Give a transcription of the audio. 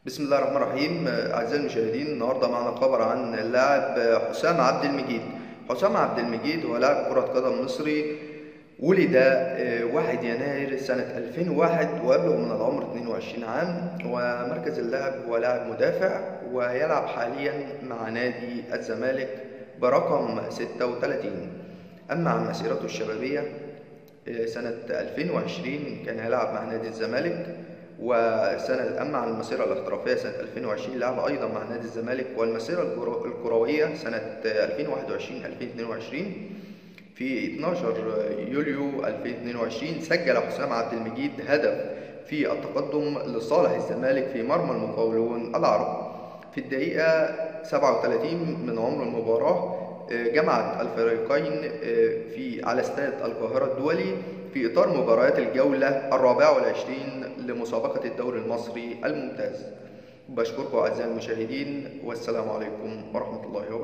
بسم الله الرحمن الرحيم. أعزائي المشاهدين، النهاردة معنا خبر عن اللاعب حسام عبد المجيد. حسام عبد المجيد هو لاعب كرة قدم مصري، ولد 1 يناير سنة 2001 ويبلغ من العمر 22 عام، ومركز اللاعب هو لاعب مدافع، ويلعب حاليا مع نادي الزمالك برقم 36. أما عن مسيرته الشبابية سنة 2020 كان يلعب مع نادي الزمالك، أما عن المسيرة الاحترافية سنة 2020 لعب أيضا مع نادي الزمالك، والمسيرة الكروية سنة 2021-2022. في 12 يوليو 2022 سجل حسام عبد المجيد هدف في التقدم لصالح الزمالك في مرمى المقاولون العرب في الدقيقة 37 من عمر المباراة. جمعت الفريقين على استاد القاهرة الدولي في إطار مباريات الجولة 24 لمسابقة الدوري المصري الممتاز. بشكركم أعزائي المشاهدين، والسلام عليكم ورحمة الله وبركاته.